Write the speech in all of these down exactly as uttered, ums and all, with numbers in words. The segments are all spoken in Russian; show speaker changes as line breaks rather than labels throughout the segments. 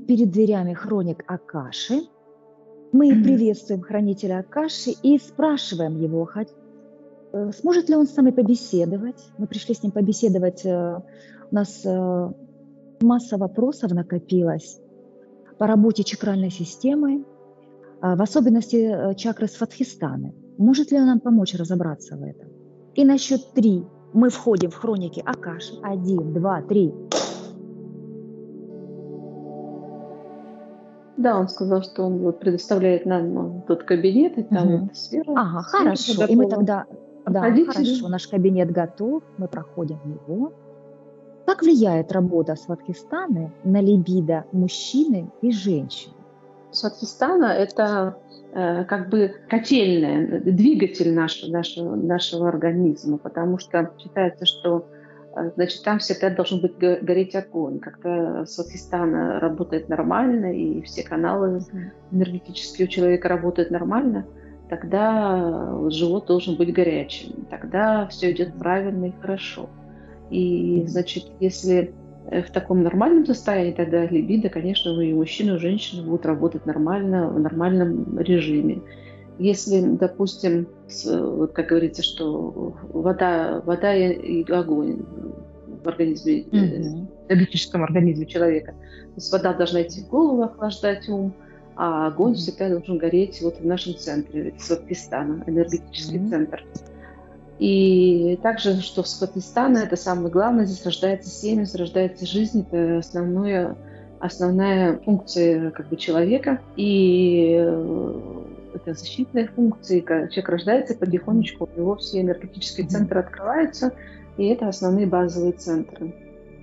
перед дверями хроник Акаши. Мы приветствуем хранителя Акаши и спрашиваем его, сможет ли он с нами побеседовать. Мы пришли с ним побеседовать. У нас масса вопросов накопилось по работе чакральной системы, в особенности чакры Сватхистаны. Может ли он нам помочь разобраться в этом? И на счет три мы входим в хроники Акаши. Один, два, три.
Да, он сказал, что он вот предоставляет нам тот кабинет, и там
Угу.
вот сфера.
Ага,
сфера
хорошо. И мы
готова.
тогда, да,
Проходите.
хорошо, наш кабинет готов, мы проходим в него. Как влияет работа Сватхистаны на либидо мужчины и женщин?
Сватхистана — это э, как бы котельная, двигатель нашего, нашего, нашего организма, потому что считается, что э, значит, там всегда должен быть го- гореть огонь. Когда Сватхистана работает нормально и все каналы энергетические у человека работают нормально, тогда вот живот должен быть горячим, тогда все идет правильно и хорошо. И, значит, если э, в таком нормальном состоянии, тогда либидо, конечно, и мужчина, и женщина будут работать нормально, в нормальном режиме. Если, допустим, с- вот как говорится, что вода, вода и, и огонь в организме, э,
Мгм.
в энергетическом организме человека, то есть вода должна идти в голову, охлаждать ум, а огонь
Мгм.
всегда должен гореть вот в нашем центре, Сватхистана, энергетический
Мгм.
центр. И также, что в Сватхистана, это самое главное, здесь рождается семя, рождается жизнь, это основное, основная функция как бы человека, и э, это защитная функция, и когда человек рождается, потихонечку у него все энергетические
Мгм.
центры открываются, и это основные базовые центры.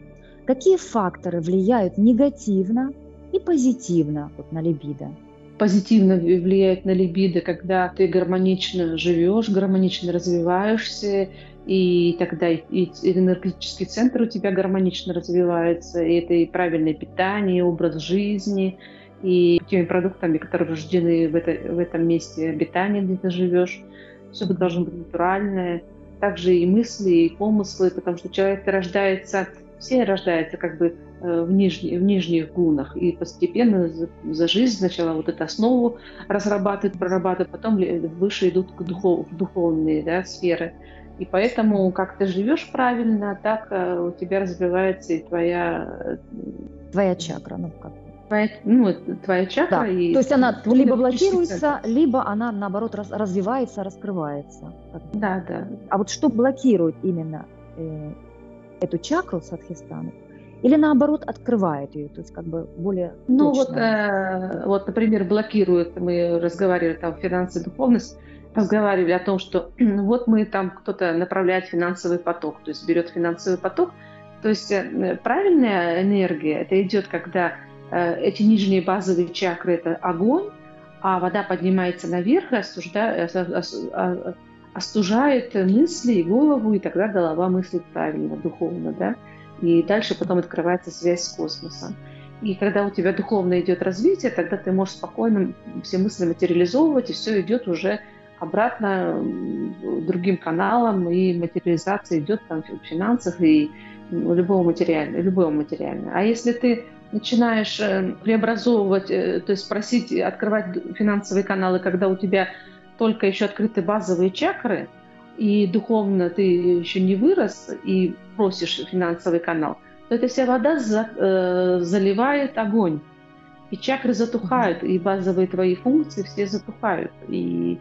Какие факторы влияют негативно и позитивно вот на либидо?
Позитивно в- влияет на либидо, когда ты гармонично живешь, гармонично развиваешься, и тогда и, и энергетический центр у тебя гармонично развивается, и это и правильное питание, и образ жизни, и теми продуктами, которые рождены в, это- в этом месте обитания, где ты живешь. Все должно быть натуральное. Также и мысли, и помыслы, потому что человек рождается, все рождаются как бы э, в, нижне- в нижних гунах, и постепенно за, за жизнь сначала вот эту основу разрабатывают, прорабатывают, потом ли- выше идут к духов- в духовные, да, сферы. И поэтому, как ты живешь правильно, так э, у тебя развивается и твоя,
Твоя чакра, ну как?
твоя, ну, твоя чакра
Да,
и
то есть она
твой
либо
энергетический центр.
блокируется, либо она наоборот раз- развивается, раскрывается. Как бы.
Да, да.
А вот что блокирует именно э, эту чакру Сватхистаны? Или наоборот открывает ее, то есть как бы более
Ну вот,
точно?
э, вот, например, блокирует, мы разговаривали там финансы и духовность, разговаривали о том, что вот мы там кто-то направляет финансовый поток, то есть берет финансовый поток, то есть э, правильная энергия, это идет, когда э, эти нижние базовые чакры — это огонь, а вода поднимается наверх и остужда- ос- ос- а- остужает мысли и голову, и тогда голова мыслит правильно, духовно, да, и дальше потом открывается связь с космосом. И когда у тебя духовно идет развитие, тогда ты можешь спокойно все мысли материализовывать, и все идет уже обратно м, другим каналам, и материализация идет там в финансах и м, любого материального, любого материального. А если ты начинаешь э, преобразовывать, э, то есть просить открывать д- финансовые каналы, когда у тебя только еще открыты базовые чакры, и духовно ты еще не вырос, и просишь финансовый канал, то эта вся вода за- э, заливает огонь. И чакры затухают, и базовые твои функции все затухают. И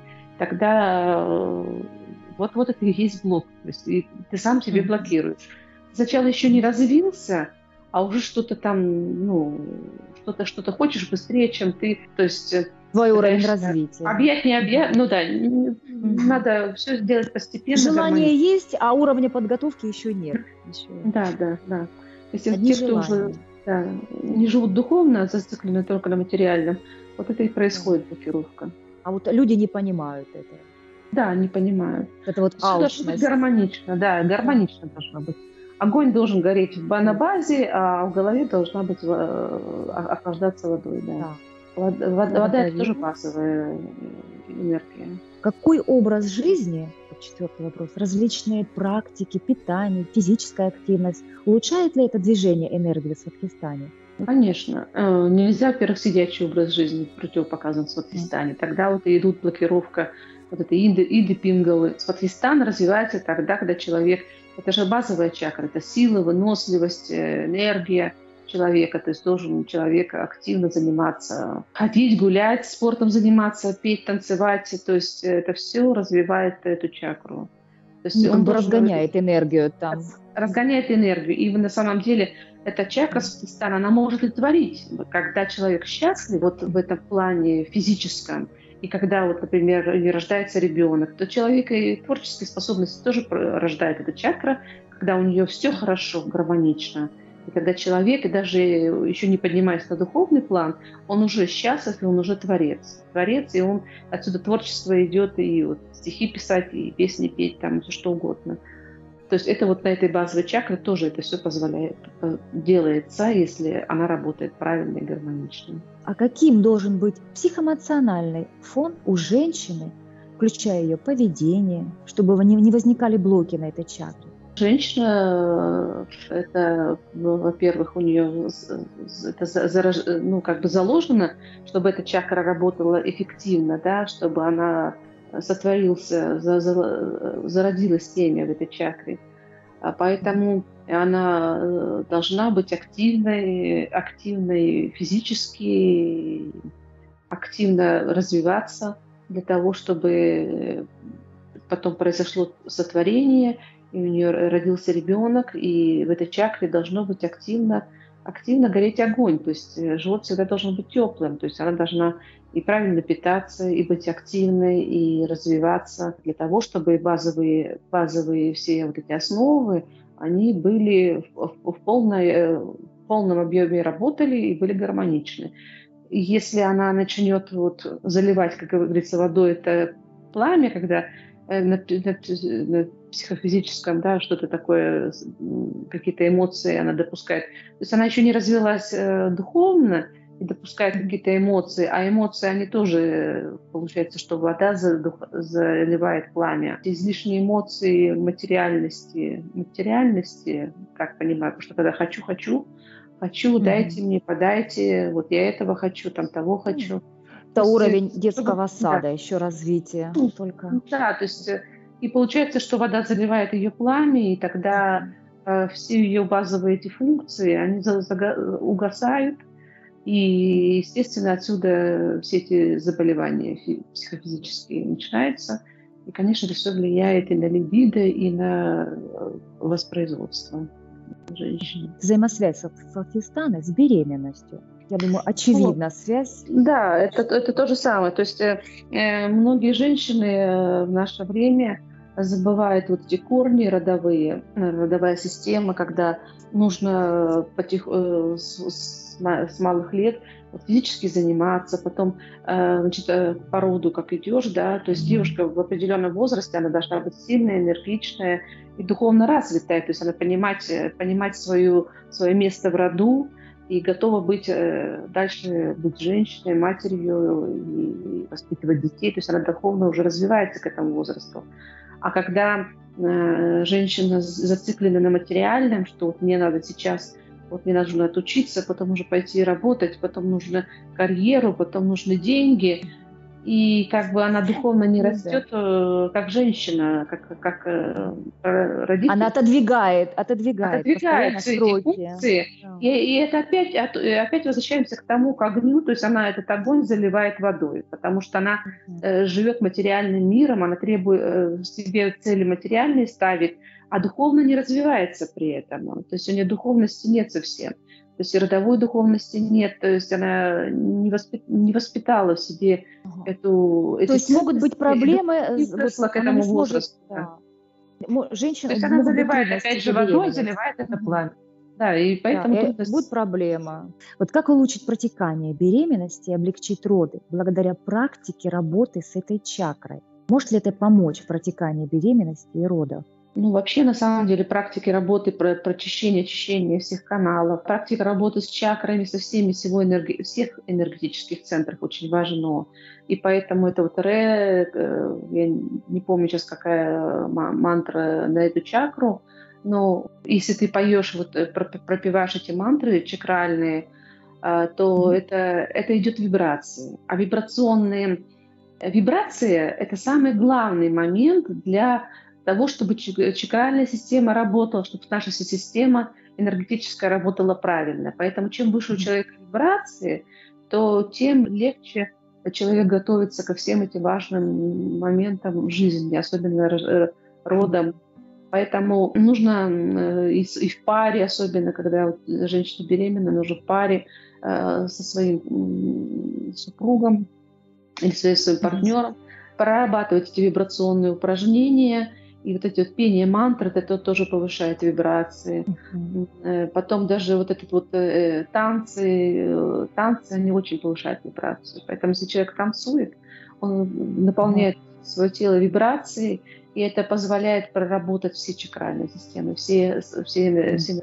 тогда э, вот, вот это и есть блок. То есть и ты сам себе
Мгм.
блокируешь. Сначала еще не развился, а уже что-то там, ну, что-то что-то хочешь быстрее, чем ты. То есть э,
Твой уровень
пытаешься
развития.
объять, не объять.
Мгм.
Ну да, н-
Мгм.
надо все сделать постепенно,
Желание
гармонично.
есть, а уровня подготовки еще нет. Еще
Да, да, да. Если
одни
те, кто уже
желания.
да, не живут духовно, а зациклены только на материальном, вот это и
Да.
происходит блокировка.
А вот люди не понимают этого.
Да, не понимают.
Это вот
Все должно быть
алчность.
гармонично, да,
Да.
гармонично должно быть. Огонь должен гореть в ба- на базе, а в голове должна быть э, о- охлаждаться водой, да.
Да.
Вод- вод- Вода — это тоже
Благодарю.
базовая э, энергия.
Какой образ жизни, вот четвертый вопрос, различные практики, питание, физическая активность, улучшает ли это движение энергии в Сватхистане?
Конечно. Э, Нельзя, во-первых, сидячий образ жизни противопоказан сватхистане. Тогда вот и идут блокировка вот этой иды, иды пингалы. Сватхистан развивается тогда, когда человек... Это же базовая чакра, это сила, выносливость, э, энергия человека. То есть должен человек активно заниматься, ходить, гулять, спортом заниматься, петь, танцевать. То есть это все развивает эту чакру. То есть
Ну, как
он
бы
должен
разгоняет энергию там.
разгоняет энергию. И на самом деле эта чакра сватхистана, она может и творить. Когда человек счастлив вот в этом плане физическом, и когда, вот, например, не рождается ребенок, то человек и творческие способности тоже про- рождает эта чакра, когда у нее все хорошо, гармонично. И когда человек, и даже еще не поднимаясь на духовный план, он уже счастлив, и он уже творец. Творец, и он отсюда творчество идет, и вот стихи писать, и песни петь, там, все что угодно. То есть это вот на этой базовой чакре тоже это все позволяет, э, делается, если она работает правильно и гармонично.
А каким должен быть психоэмоциональный фон у женщины, включая ее поведение, чтобы не не возникали блоки на этой чакре?
Женщина, э, это, ну, во-первых, у нее это за- зараж- э, ну, как бы заложено, чтобы эта чакра работала эффективно, да, чтобы она сотворился, за- за- э, зародилось семя в этой чакре. А Поэтому она э, должна быть активной, активной физически, активно развиваться для того, чтобы э, потом произошло сотворение, и у нее родился ребенок, и в этой чакре должно быть активно, активно гореть огонь. То есть э, живот всегда должен быть теплым, то есть она должна и правильно питаться, и быть активной, и развиваться для того, чтобы базовые, базовые все вот эти основы, они были в, в- в полной, э, в полном объеме работали и были гармоничны. И если она начнет вот заливать, как говорится, водой это пламя, когда э, на, п- на п- на психофизическом, да, что-то такое, с- м, какие-то эмоции она допускает. То есть она еще не развилась э, духовно и допускает какие-то эмоции, а эмоции, они тоже, э, получается, что вода задух- заливает пламя. Излишние эмоции материальности, материальности, как понимаю, потому что когда хочу-хочу, хочу, дайте
Мгм.
мне, подайте, вот я этого хочу, там того
М.
хочу. То
Это
есть, э,
уровень
чтобы,
детского
да,
сада, еще развитие
ну,
только.
да, то есть, э, и получается, что вода заливает ее пламя, и тогда
Мгм.
э, все ее базовые эти функции, они за- зага- угасают,
М.
и, естественно, отсюда все эти заболевания фи- психофизические начинаются. И, конечно, это все влияет и на либидо, и на э, воспроизводство женщины.
Взаимосвязь Сах- Сахистана с беременностью. Я думаю,
Вот.
очевидна связь.
Да, это, это то же самое. То есть э, э, многие женщины э, в наше время забывают вот эти корни родовые, э, родовая система, когда нужно потих, э, с, с ма- с малых лет вот физически заниматься, потом э, значит, э, по роду как идешь, да, то есть девушка в определенном возрасте, она должна быть сильная, энергичная и духовно развитая, то есть она понимать, э, понимать свою, свое место в роду, и готова быть э, дальше быть женщиной, матерью и, и воспитывать детей. То есть она духовно уже развивается к этому возрасту. А когда э, женщина зациклена на материальном, что вот мне надо сейчас, вот мне нужно отучиться, потом уже пойти работать, потом нужно карьеру, потом нужны деньги, и как бы она духовно не
Ну да.
растет, э, как женщина, как, как э,
Она
родитель,
отодвигает, отодвигает постоянно
отодвигаются эти
сроки.
функции,
Да.
и, и это опять, от- э, опять возвращаемся к тому, к огню, то есть она этот огонь заливает водой, потому что она
Мгм.
э, живет материальным миром, она требует э, себе цели материальные ставит, а духовно не развивается при этом. То есть у нее духовности нет совсем. То есть и родовой духовности нет, то есть она не, воспи- не воспитала в себе
Ага.
эту,
То
эти
есть могут
ценности,
быть
и
проблемы,
духовно
э,
не
з- вот
выросла к
она не
этому
сможет,
возрасту. Да.
да. Мо-
То
Женщина,
есть она
могут быть
заливает
трудности
опять же
при
водой,
беременности.
заливает это
Мгм.
пламя. Да, и
Да,
поэтому
и будет
трудность.
проблема. Вот как улучшить протекание беременности и облегчить роды благодаря практике работы с этой чакрой? Может ли это помочь в протекании беременности и родов?
Ну, вообще, на самом деле, практики работы, про прочищение, очищение всех каналов, практика работы с чакрами, со всеми, всего энерги- всех энергетических центров очень важно. И поэтому это вот ре, э, я не помню сейчас, какая ма- мантра на эту чакру, но если ты поешь, вот, э, пропи- пропиваешь эти мантры чакральные, то это, это идет вибрации. А вибрационные вибрации – это самый главный момент для того, чтобы чакральная система работала, чтобы наша система энергетическая работала правильно. Поэтому чем выше у человека вибрации, то тем легче человек готовится ко всем этим важным моментам жизни, особенно родам. Поэтому нужно и в паре, особенно когда женщина беременна, нужно в паре со своим супругом или своим партнером прорабатывать эти вибрационные упражнения. И вот эти вот пение мантр, это тоже повышает вибрации. Uh-huh. Потом даже вот эти вот э, танцы, э, танцы, они очень повышают вибрацию. Поэтому если человек танцует, он наполняет uh-huh. свое тело вибрацией, и это позволяет проработать все чакральные системы, все, все, uh-huh. все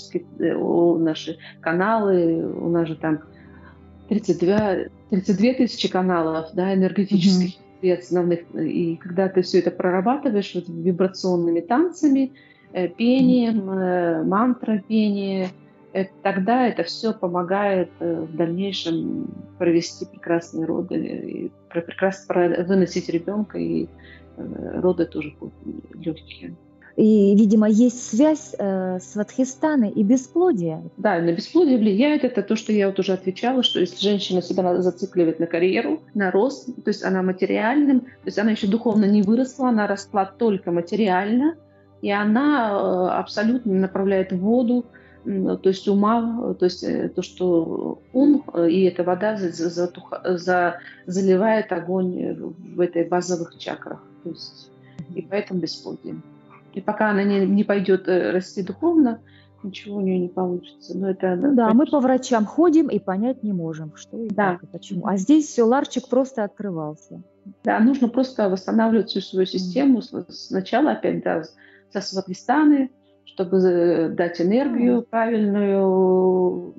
наши каналы, у нас же там тридцать две, тридцать две тысячи каналов, да, энергетических. Uh-huh. Основных, и когда ты все это прорабатываешь вот, вибрационными танцами, э, пением, э, мантра-пение, э, тогда это все помогает э, в дальнейшем провести прекрасные роды, и прекрасно выносить ребенка, и э, роды тоже будут легкие.
И, видимо, есть связь э, с Сватхистаной и бесплодием.
Да, на бесплодие влияет это то, что я вот уже отвечала, что если женщина себя зацикливает на карьеру, на рост, то есть она материальным, то есть она еще духовно не выросла, она росла только материально, и она э, абсолютно направляет воду, э, то есть ума, то есть э, то, что ум и эта вода за, за, за, заливает огонь в этой базовых чакрах, то есть, и поэтому бесплодие. И пока она не, не пойдет расти духовно, ничего у нее не получится. Но это,
ну, да, мы по врачам ходим и понять не можем, что и
да.
как, и почему. А здесь все, ларчик просто открывался.
Да, нужно просто восстанавливать всю свою систему. Mm-hmm. Сначала опять, да, со Сватхистаны, чтобы дать энергию mm-hmm. правильную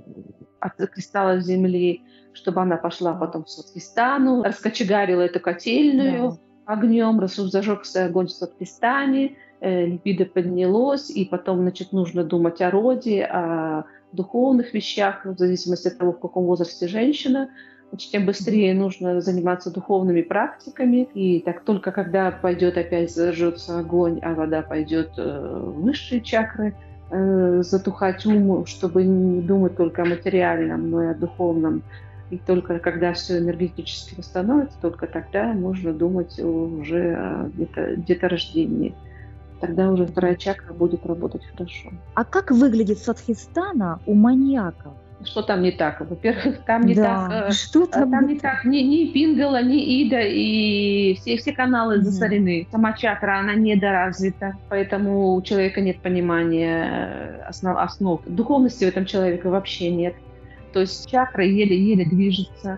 от кристалла Земли, чтобы она пошла потом в Сватхистану, раскочегарила эту котельную, yeah. огнем, зажегся огонь в Сватхистане, э, либидо поднялось, и потом, значит, нужно думать о роде, о духовных вещах, в зависимости от того, в каком возрасте женщина. Значит, тем быстрее нужно заниматься духовными практиками, и так только когда пойдет опять зажжется огонь, а вода пойдет э, в высшие чакры, э, затухать ум, чтобы не думать только о материальном, но и о духовном. И только когда все энергетически восстановится, только тогда можно думать уже о деторождении. Тогда уже вторая чакра будет работать хорошо.
А как выглядит Сватхистана у маньяков?
Что там не так? Во-первых, там не
да,
так.
Что там,
там не так. Ни, ни Пингала, ни Ида, и все, все каналы mm-hmm. засорены. Сама чакра, она недоразвита, поэтому у человека нет понимания основ, основ. Духовности в этом человеке вообще нет. То есть чакра еле-еле движется.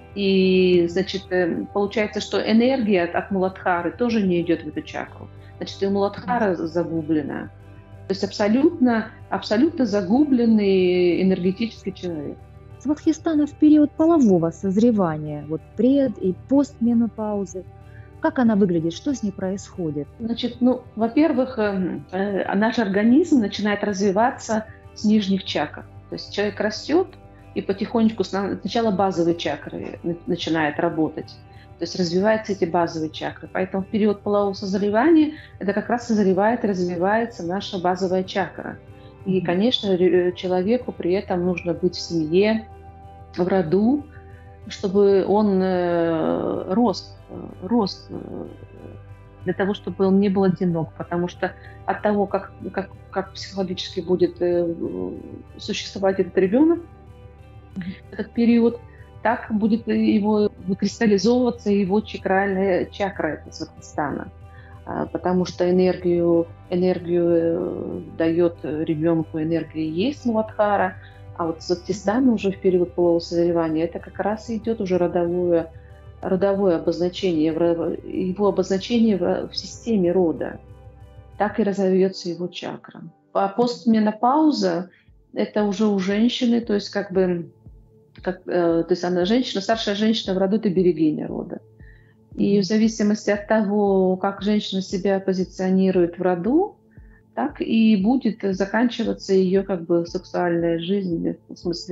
И, значит, получается, что энергия от Муладхары тоже не идет в эту чакру. Значит, и Муладхара загублена. То есть абсолютно, абсолютно загубленный энергетический человек.
Сватхистана в период полового созревания, вот пред- и постменопаузы, как она выглядит, что с ней происходит?
Значит, ну, во-первых, э, э, наш организм начинает развиваться с нижних чакр. То есть человек растет, и потихонечку сначала базовые чакры начинают работать. То есть развиваются эти базовые чакры. Поэтому в период полового созревания это как раз созревает и развивается наша базовая чакра. И, конечно, человеку при этом нужно быть в семье, в роду, чтобы он э, рос, рос для того, чтобы он не был одинок. Потому что от того, как, как, как психологически будет э, существовать этот ребенок, этот период, так будет его выкристаллизовываться его чакральная чакра Сватхистана. Потому что энергию, энергию дает ребенку, энергия есть Муладхара, а вот Сватхистана уже в период полового созревания, это как раз идет уже родовое, родовое обозначение, его обозначение в, в системе рода. Так и разовьется его чакра. А постменопауза – это уже у женщины, то есть как бы Как, э, то есть она женщина, старшая женщина в роду – это берегиня рода. И в зависимости от того, как женщина себя позиционирует в роду, так и будет заканчиваться ее как бы сексуальная жизнь, в смысле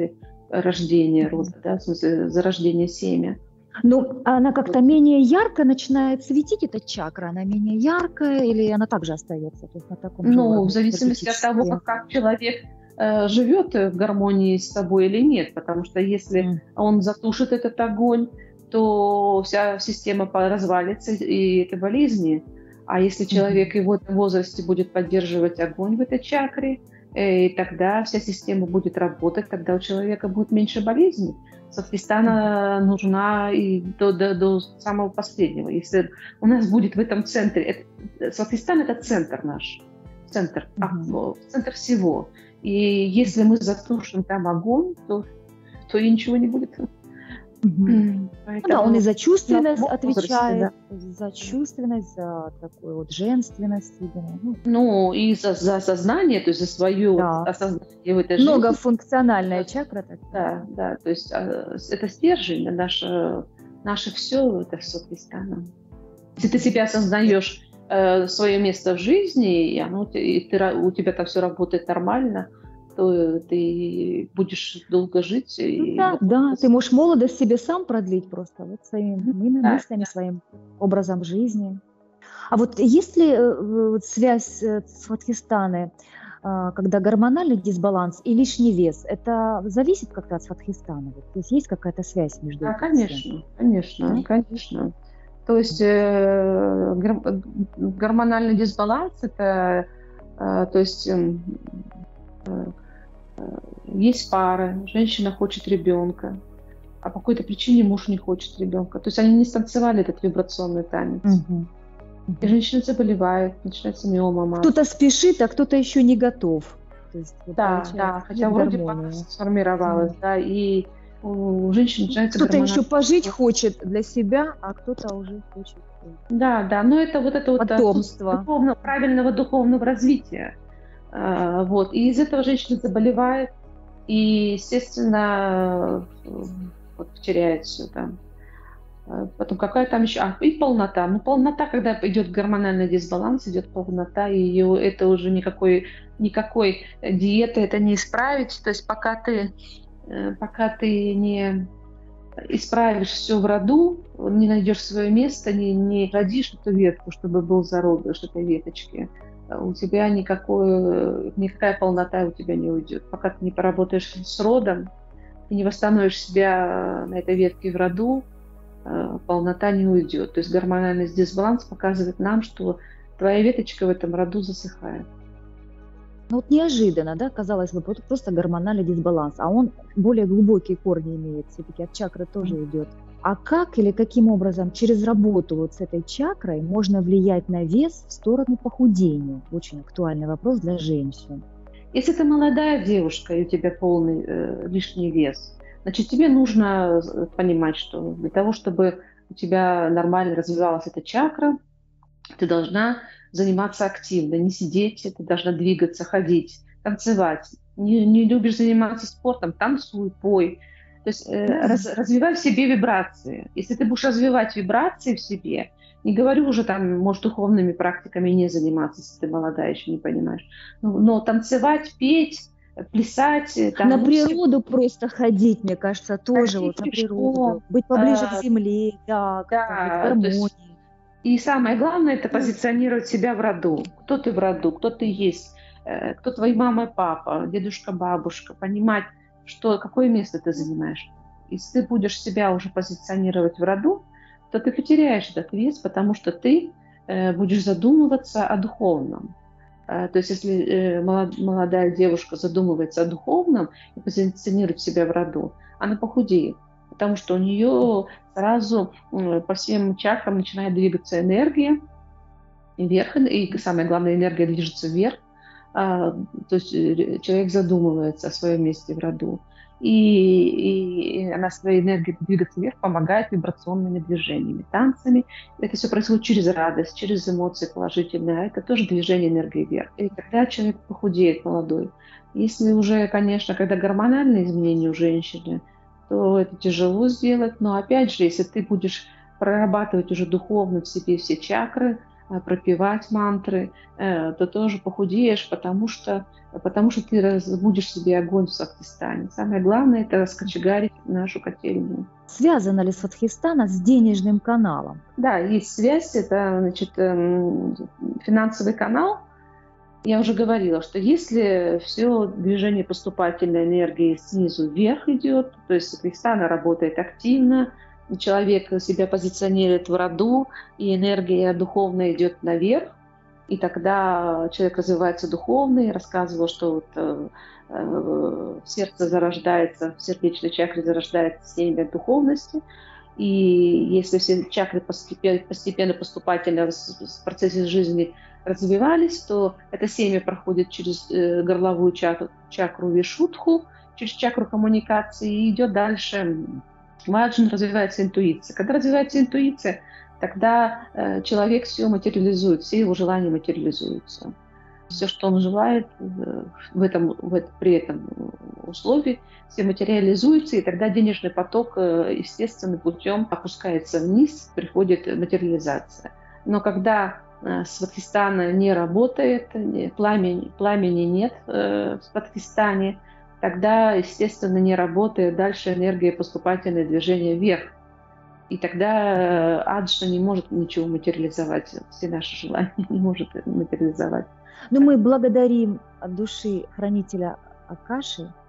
рождения рода, да, в смысле зарождения семя.
Ну, она как-то менее ярко начинает светить, эта чакра, она менее яркая или она также остается? То есть на таком же
Ну, в
уровне
зависимости от того,
энергетически?
как человек э, живет в гармонии с собой или нет, потому что если
М.
он затушит этот огонь, то вся система по- развалится, и это болезни. А если человек
Мгм.
и в этом возрасте будет поддерживать огонь в этой чакре, э, и тогда вся система будет работать, тогда у человека будет меньше болезней. Сватхистана нужна и до, до, до самого последнего. Если у нас будет в этом центре... Это, Сватхистан — это центр наш, центр, а,
Мгм.
о, центр всего. И если мы затушим там огонь, то, то и ничего не будет.
Мгм. Ну да, он и
Поэтому
за чувственность
в возрасте,
отвечает,
да.
за чувственность, за такую вот женственность, видимо. Ну,
Ну, и за, за осознание, то есть за свое
да.
осознание в этой жизни.
Многофункциональная чакра такая.
Да, да, то есть а, с- это стержень, да, наше, наше все, это все Христиана. Если ты себя осознаешь, э, свое место в жизни, и, оно, те- и ты, ра- у тебя там все работает нормально, то ты будешь долго жить.
Ну
И
да,
вот,
да, ты можешь молодость себе сам продлить просто вот своими
да,
мыслями, своим образом жизни. А вот есть ли э, вот связь э, с Сватхистаны, а, когда гормональный дисбаланс и лишний вес, это зависит как-то от Сватхистаны? Вот, то есть есть какая-то связь между
да,
этим всем?
конечно, конечно,
Да?
конечно. То есть э, гор- гормональный дисбаланс — это, э, то есть эм, есть пары, женщина хочет ребенка, а по какой-то причине муж не хочет ребенка. То есть они не станцевали этот вибрационный танец.
Мгм.
И
Мгм.
женщина заболевает, начинается миома матки.
Кто-то спешит, а кто-то еще не готов. То есть вот
Да,
получается,
да, хотя
нет
вроде пара
гармонии.
сформировалась, да, и у женщин начинается
Кто-то еще
гормональный...
пожить хочет для себя, а кто-то уже хочет э,
Да, да, но это вот это вот отсутствие
потомство.
духовного, правильного духовного развития. А, вот, и из этого женщина заболевает, и, естественно, э, вот, теряет все там. А потом какая там еще... А, и полнота. Ну, полнота, когда идет гормональный дисбаланс, идет полнота, и ее, это уже никакой, никакой диеты это не исправить. То есть пока ты, э, пока ты не исправишь все в роду, не найдешь свое место, не, не родишь эту ветку, чтобы был зародыш этой веточки, у тебя никакой, никакая полнота у тебя не уйдет. Пока ты не поработаешь с родом, и не восстановишь себя на этой ветке в роду, э, полнота не уйдет. То есть гормональный дисбаланс показывает нам, что твоя веточка в этом роду засыхает.
Ну вот неожиданно, да, казалось бы, вот просто гормональный дисбаланс, а он более глубокие корни имеет, все-таки от чакры тоже идет. А как или каким образом через работу вот с этой чакрой можно влиять на вес в сторону похудения? Очень актуальный вопрос для женщин.
Если ты молодая девушка и у тебя полный э, лишний вес, значит, тебе нужно э, понимать, что для того, чтобы у тебя нормально развивалась эта чакра, ты должна заниматься активно, не сидеть, ты должна двигаться, ходить, танцевать. Не, не любишь заниматься спортом, танцуй, пой. То есть э, раз- развивай в себе вибрации. Если ты будешь развивать вибрации в себе, не говорю уже там, может, духовными практиками не заниматься, если ты молодая, еще не понимаешь, но, но танцевать, петь, плясать, э, там,
На
ну, все,
природу просто ходить, мне кажется, тоже
ходить
вот на природу,
пешком,
быть поближе к
э,
земле, да, как-то вот в
да, то есть
гармонии.
и самое главное — это позиционировать себя в роду. Кто ты в роду, кто ты есть, э, кто твои мама и папа, дедушка, бабушка. Понимать, что, какое место ты занимаешь. Если ты будешь себя уже позиционировать в роду, то ты потеряешь этот вес, потому что ты э, будешь задумываться о духовном. Э, то есть если э, молод- молодая девушка задумывается о духовном и позиционирует себя в роду, она похудеет, потому что у нее сразу м, по всем чакрам начинает двигаться энергия вверх, и самое главное, энергия движется вверх. А, то есть э, человек задумывается о своем месте в роду. И, и она своей энергией двигаться вверх помогает вибрационными движениями, танцами. Это все происходит через радость, через эмоции положительные, а это тоже движение энергии вверх. И когда человек похудеет молодой, если уже, конечно, когда гормональные изменения у женщины, то это тяжело сделать. Но опять же, если ты будешь прорабатывать уже духовно в себе все чакры, пропевать мантры, то тоже похудеешь, потому что, потому что ты разбудишь себе огонь в Сватхистане. Самое главное – это раскочегарить нашу котельную.
Связано ли Сватхистана с денежным каналом?
Да, есть связь, это, значит, финансовый канал. Я уже говорила, что если все движение поступательной энергии снизу вверх идет, то есть Сватхистан работает активно, человек себя позиционирует в роду, и энергия духовная идет наверх, и тогда человек развивается духовно. Я рассказывала, что вот, э, э, в сердце зарождается, в сердечной чакре зарождается семя духовности, и если все чакры постепенно, постепенно поступательно в процессе жизни развивались, то это семя проходит через э, горловую чакру, чакру Вишудху, через чакру коммуникации и идет дальше. Важно, развивается интуиция. Когда развивается интуиция, тогда э, человек все материализует, все его желания материализуются. Все, что он желает э, в этом, в это, при этом условии, все материализуется, и тогда денежный поток э, естественным путем опускается вниз, приходит материализация. Но когда э, Сватхистана не работает, пламени, пламени нет э, в Сватхистане, тогда, естественно, не работает дальше энергия поступательное движение вверх. И тогда Аджна не может ничего материализовать, все наши желания не может материализовать.
Но мы благодарим от души хранителя Акаши